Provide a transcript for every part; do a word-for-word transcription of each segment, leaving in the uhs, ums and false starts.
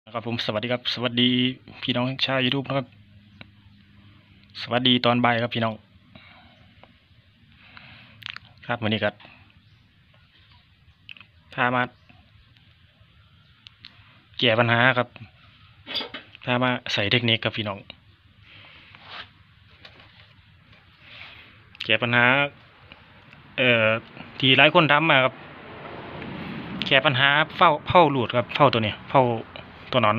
ครับผมสวัสดีครับสวัสดีพี่น้องชาวยูทูบนะครับสวัสดีตอนบ่ายครับพี่น้องครับวันนี้ก็พามาแก้ปัญหาครับพามาใส่เทคนิคครับพี่น้องแก้ปัญหาเอ่อที่หลายคนทำมาครับแก้ปัญหาเฝ้าเผาหลุดครับเผาตัวนี้เผาตัวนอน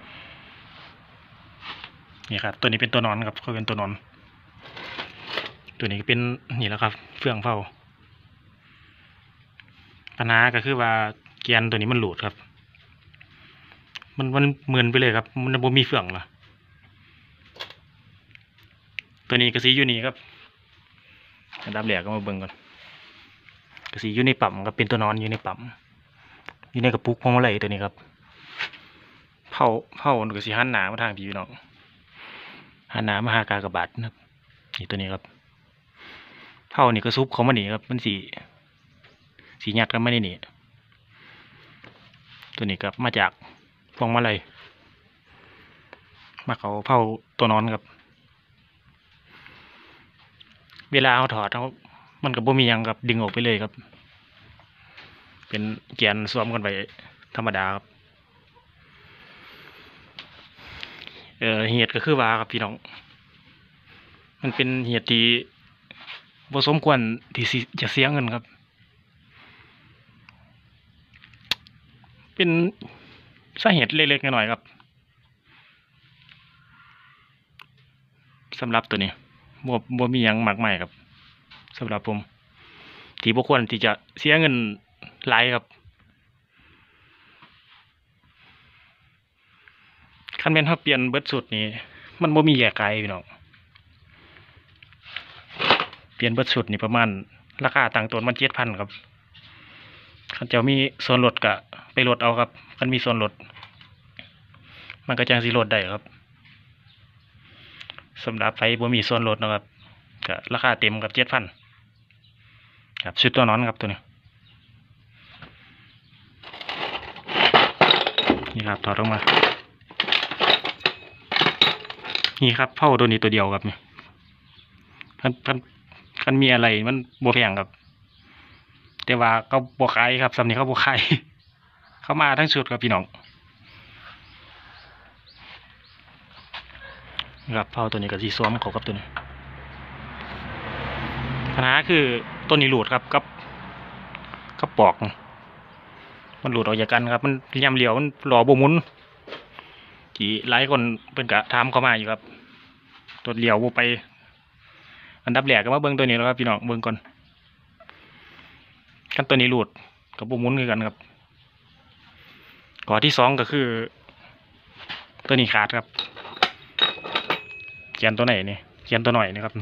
นี่ครับตัวนี้เป็นตัวนอนครับเขาเป็นตัวนอนตัวนี้เป็นนี่แหละครับเฟืองเผาปัญหาก็คือว่าแกนตัวนี้มันหลุดครับมันมันเหมือนไปเลยครับมันบ่มีเฟืองหรอตัวนี้กระสีอยู่นี่ครับอันดับแรกก็มาเบิ่งก่อนกระสีอยู่ในปั๊มครับเป็นตัวนอนอยู่ในปั๊มอยู่ในกระปุกพวงมาลัยตัวนี้ครับเผาเผากระสีหันหนามาทางพี่น้องหันหนามาหากากบาทนะครับนี่ตัวนี้ครับเผานี่ก็ซุปเขามาหนีครับมันสีสีหยัดกันไม่ได้หนีตัวนี้ครับมาจากพวงมาลัยมาเขาเผาตัวนอนครับเวลาเขาถอดเขามันกับบ่มียังครับดึงออกไปเลยครับเป็นแกนสวมกันไปธรรมดาครับเอ่อเหตุก็คือว่าครับพี่น้องมันเป็นเหตุที่บ่สมควรที่จะเสียเงินครับเป็นสาเหตุเล็กๆน้อยๆครับสำหรับตัวนี้บ่บ่มีหยังมากมายครับสำหรับผมที่บ่ควรที่จะเสียเงินหลายครับคันแม่นเฮาเปลี่ยนเบิดสุดนี่มันบ่มีแยกไกลพี่น้องเปลี่ยนเบิดสุดนี่ประมาณราคาตั้งต้นมัน เจ็ดพัน ครับคันเจ้ามีส่วนลดก็ไปลดเอาครับคันมีส่วนลดมันก็จังสิลดได้ครับสำหรับไผบ่มีส่วนลดนะครับก็ราคาเต็มกับ เจ็ดพัน ครับชุดตัวนอนครับตัวนี้นี่ครับถอดออกมานี่ครับเผาตัวนี้ตัวเดียวครับนี่คันคันคันมีอะไรมันบ่แพงครับแต่ว่าเขาบ่ขายครับสำนี้เขาบ่ขายเขามาทั้งชุดครับพี่น้องครับเผาตัวนี้กับสีซ้อมเขากับตัวนี้ปัญหาคือตัวนี้หลุดครับกับกับปอกมันหลุดออกจากกันครับมันยำเหลียวมันหล่อบ่มุนที่หลายคนเป็นกะถามเข้ามาอยู่ครับตัวเหลียวบ่ไปอันดับแรกก็มาเบิ่งตัวนี้แล้วครับพี่น้องเบิ่งก่อนกันตัวนี้หลุดกับบ่มุนคือกันครับข้อที่สองก็คือตัวนี้ขาดครับเขียนตัวไหนนี่เขียนตัวหน่อยนะครับ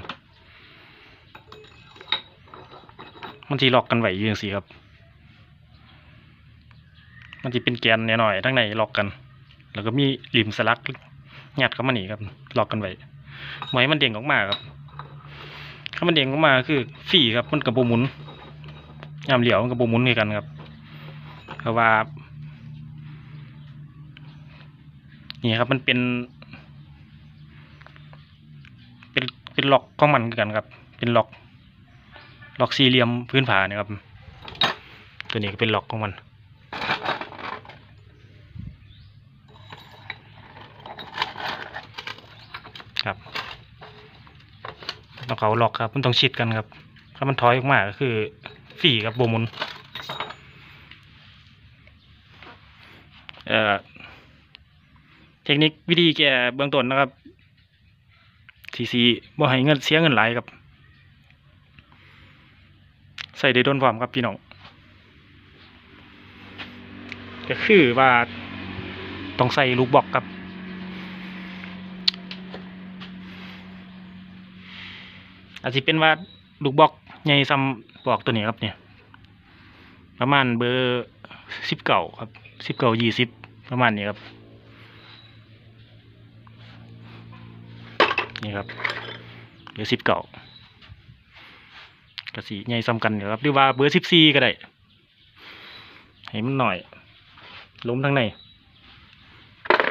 มันจีล็อกกันไหวอยู่อย่างสี่ครับมันจะเป็นแกนหน่อยๆทั้งในล็อกกันแล้วก็มีริมสลักงัดเข้ามาหนีครับล็อกกันไว้หมายมันเด้งออกมาครับถ้ามันเด้งออกมาคือฟี่ครับมันกับโบมุนยามเหลียวมันกับโบมุนเหมือนกันครับเพราะว่านี่ครับมันเป็นเป็นเป็นล็อกของมันเหมือนกันครับเป็นล็อกล็อกสี่เหลี่ยมพื้นผาเนี่ยครับตัวนี้ก็เป็นล็อกของมันครับต้องเขาล็อกครับมันต้องชิดกันครับถ้ามันถอยออกมาก็คือฟี่กับโบมุนเอ่อเทคนิควิธีแก้เบื้องต้นนะครับทีซีบ่ให้เงินเสียเงินหลายครับใส่ได้โดนพร้อมครับพี่น้องก็คือว่าต้องใส่ลูกบล็อกครับอาจจะเป็นว่าลูกบล็อกใหญ่ซ้ำบล็อกตัวนี้ครับเนี่ยประมาณเบอร์สิบเก้าครับสิบเก้ายี่สิบประมาณนี้ครับนี่ครับเบอร์สิบเก้ากระสีใหญ่ซ้ำกันครับหรือว่าเบอร์สิบสี่ก็ได้ให้มันหน่อยล้มทั้งใน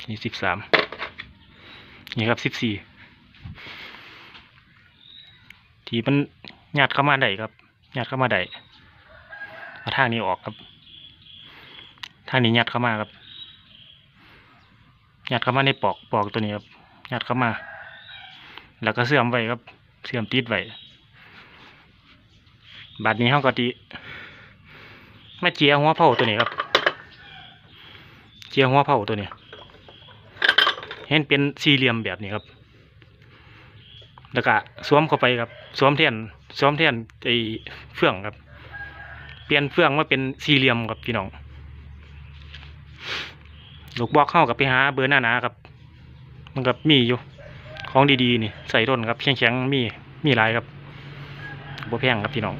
นี่สิบสามนี่ครับสิบสี่ที่มันยัดเข้ามาได้ครับยัดเข้ามาได้เอาทางนี้ออกครับทางนี้ยัดเข้ามาครับยัดเข้ามาในปอกปอกตัวนี้ครับยัดเข้ามาแล้วก็เสื่อมไว้ครับเสื่อมติดไว้บัดนี้เขาก็ตีมาเจียหัวเผาตัวนี้ครับเจียหัวเผาตัวนี้เห็นเป็นสี่เหลี่ยมแบบนี้ครับแล้วก็สวมเข้าไปครับสวมแทนสวมแทนไอ้เฟื่องครับเปลี่ยนเฟื่องมาเป็นสี่เหลี่ยมครับพี่น้องลูกบอกเข้ากับไปหาเบอร์หน้าหนาครับมันกับมีอยู่ของดีๆนี่ใส่ต้นครับแข็งๆมีมีหลายครับบ่แพงครับพี่น้อง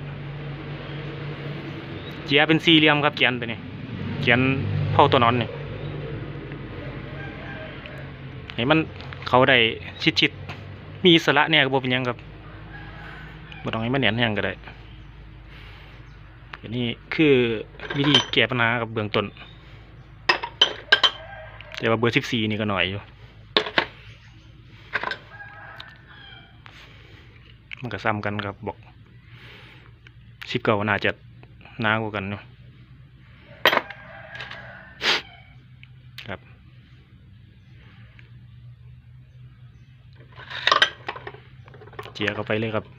เจียเป็นสี่เหลี่ยมครับเจียนตัวนี้เจียนเผาตัวนอนนี่ให้มันเขาได้ชิดๆมีอิสระเนี่ยก็บ่เป็นยังครับบ่ต้องให้มันแหนนแห้งก็ได้อันนี้คือวิธีแก้ปัญหากับเบื้องต้นแต่ว่าเบอร์สิบสี่นี่ก็หน่อยอยู่มันก็ซ้ำกันครับบอกสิบเก้าน่าจะหนากว่ากันเนาะครับเจียเข้าไปเลยครับ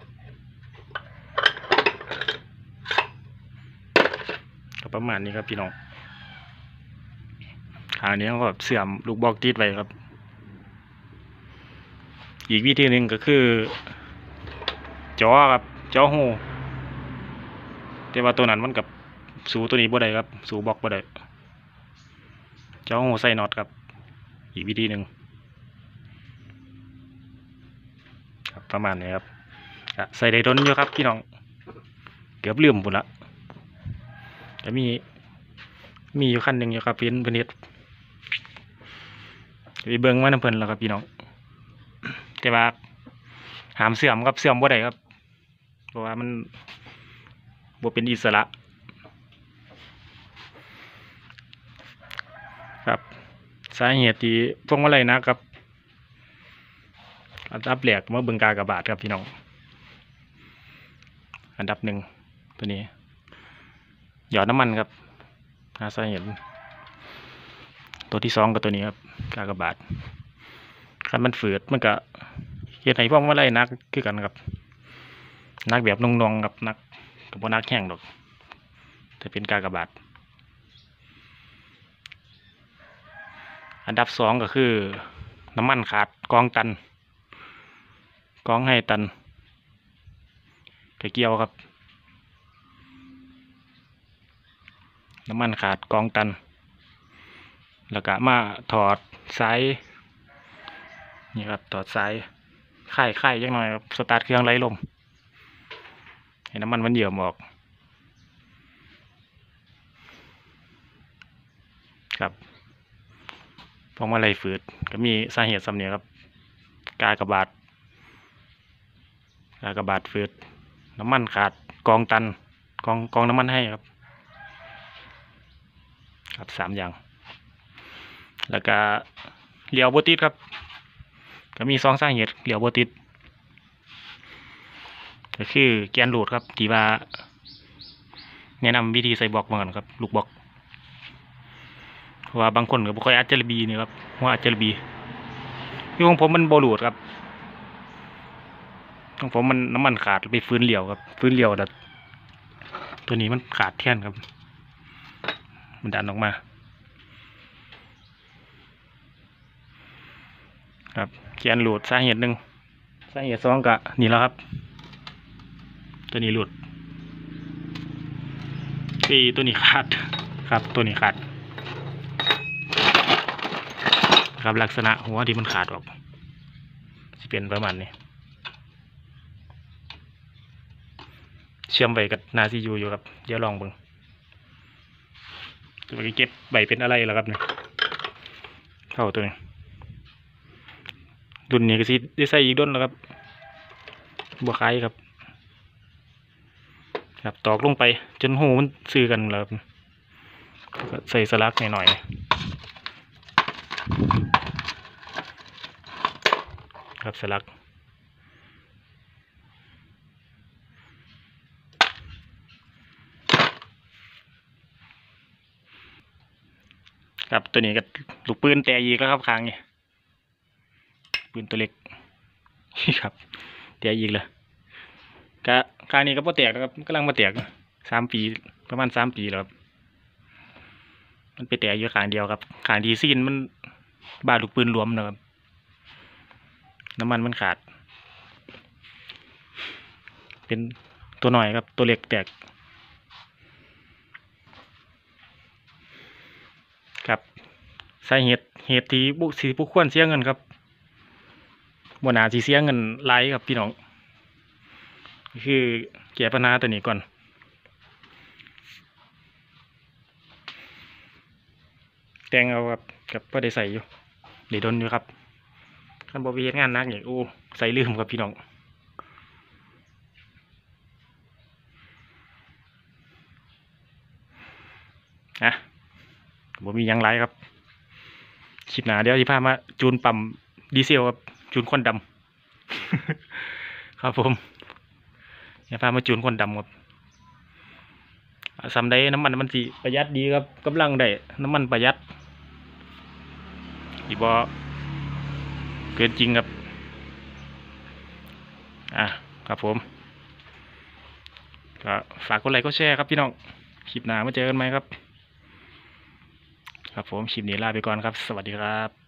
ก็ประมาณนี้ครับพี่น้องขางนี้ก็เสื่อมลูกบอกติดไว้ครับอีกวิธีหนึ่งก็คือจอครับจอหูแต่ว่าตัวนั้นมันกับสูตัวนี้บ่ได้ครับสูบอกบ่ได้จอหูใส่น็อตครับอีกวิธีหนึ่งครับประมาณนี้ครับใส่ได้ทนอยู่ครับพี่น้องเกือบลืมปุ่นละแต่มีมีอยู่ขั้นหนึ่งอยู่ครับเพิ่นเพิ่นเฮ็ดไปเบิ่งว่าน้ำเพิ่นแล้วครับพี่น้องแต่ว่าหามเสื่อมครับเสื่อมบ่ได้ครับเพราะว่ามันบ่เป็นอิสระครับสาเหตุที่พวกมาลัยนะครับอันดับแรกมาเบิ่งกากบาทครับพี่น้องอันดับหนึ่งตัวนี้หยอดน้ำมันครับหาสาเหตุตัวที่สองก็ตัวนี้ครับกากบาทคันมันฝืดมันก็เฮ็ดให้พวกมาลัยนักคือกันครับนักแบบนงๆกับนักกับบ่นักแห้งดอกแต่เป็นกากบาทอันดับสองก็คือน้ำมันขาดกองตันกองให้ตันกระเกี่ยวครับน้ำมันขาดกองตันแล้วก็มาถอดสายนี่ครับถอดสายค่ายค่ายยังหน่อยครับสตาร์ทเครื่องไร้ลมให้น้ำมันมันเยื่อมออกครับพวงมาลัยฝืดก็มีสาเหตุสำเนียครับกากบาทกากบาทฝืดน้ำมันขาดกองตันกองกองน้ำมันให้ครับครับสามอย่างแล้วก็เหลียวโบติดครับก็มีสองสาเหตุเหลียวโบติดก็คือแกนโหลดครับที่ว่าแนะนำวิธีใส่บล็อกมาก่อนครับลูกบล็อกเพราะว่าบางคนก็บ่ค่อยอัดเจลบีนี่ครับว่าอัดเจลบีที่ของผมมันโบลูดครับของผมมันน้ำมันขาดไปฟื้นเหลียวครับฟื้นเหลียวแต่ตัวนี้มันขาดแท่นครับมันดันออกมาครับแกนโหลดสาเหตุหนึ่งสาเหตุสองก็นี่แล้วครับตัวนี้หลุดตีตัวนี้ขาดครับตัวนี้ขาดครับลักษณะหัวที่มันขาดออกจะเป็นประมาณนี้เชื่อมไปกับนาซียูอยู่ครับเดี๋ยวลองเบิ่งจะไปเก็บใบเป็นอะไรแล้วครับเนี่ยเข้าตัวนี้ดุนนี้ก็สิได้ใส่อีกดุนแล้วครับบัวคล้ายครับครับตอกลงไปจนหูมันซื้อกันแล้วใส่สลักหน่อยๆครับสลักครับตัวนี้ก็ลูกปืนแต่อีกแล้วครับคางนี่ปืนตัวเล็ก ครับแต่อีกเลยก็คางนี้ก็พอแตกแล้วครับกำลังมาแตกสามปีประมาณสามปีแล้วครับมันไปแตกอยู่คางเดียวครับคางที่ซีนมันบาดลูกปืนรวมนะครับน้ำมันมันขาดเป็นตัวหน่อยครับตัวเล็กแตกครับสาเหตุเหตุที่บุสีผู้ควรเสียเงินครับบนหนาสีเสียเงินไล่ครับพี่น้องคือแก้ปัญหาตัวนี้ก่อนแต่งเอาครับกับก็ได้ใส่อยู่เดี๋ยวโดนอยู่ครับขั้นบริเวณงานนักอย่างโอ้ใส่ลืมครับพี่น้องนะผมมียังไรครับคลิปหนาเดี๋ยวที่พามาจูนปั๊มดีเซลครับจูนควันดำ ครับผมอย่าพามาจูนควันดำครับซ้ำได้น้ำมันมันสิประหยัดดีครับกำลังได้น้ำมันประหยัดอีบอเกินจริงครับอ่ะครับผมก็ฝากกดไลค์กดแชร์ครับพี่น้องคลิปหน้ามาเจอกันไหมครับครับผมคลิปนี้ลาไปก่อนครับสวัสดีครับ